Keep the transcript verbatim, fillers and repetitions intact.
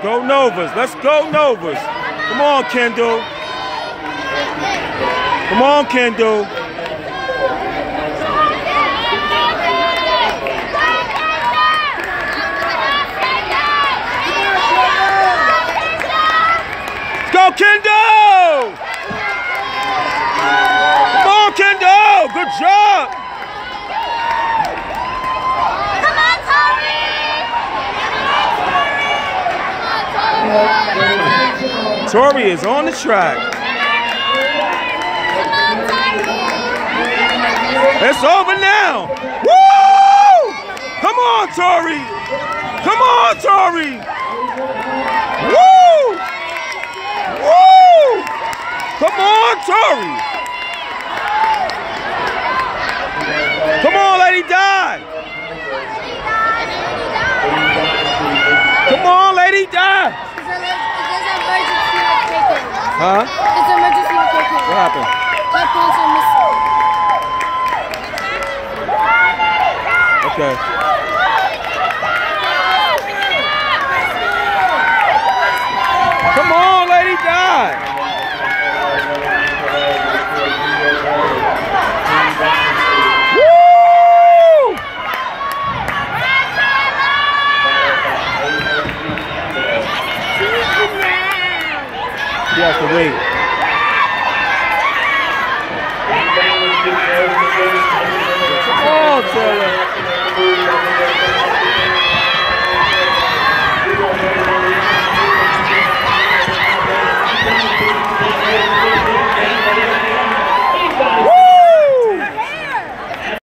Go Novas. Let's go Novas. Come on, Kendall. Come on, Kendall. Go, Kendall! Come on, Kendall! Good job! Come on, Tori! Tori is on the track. It's over now. Woo! Come on, Tori. Come on, Tori. Woo! Woo! Come on, Tori. Come on, Lady Di. Come on, Lady Di. Huh? It's an emergency with K K. What happened? My pants are missing. Okay.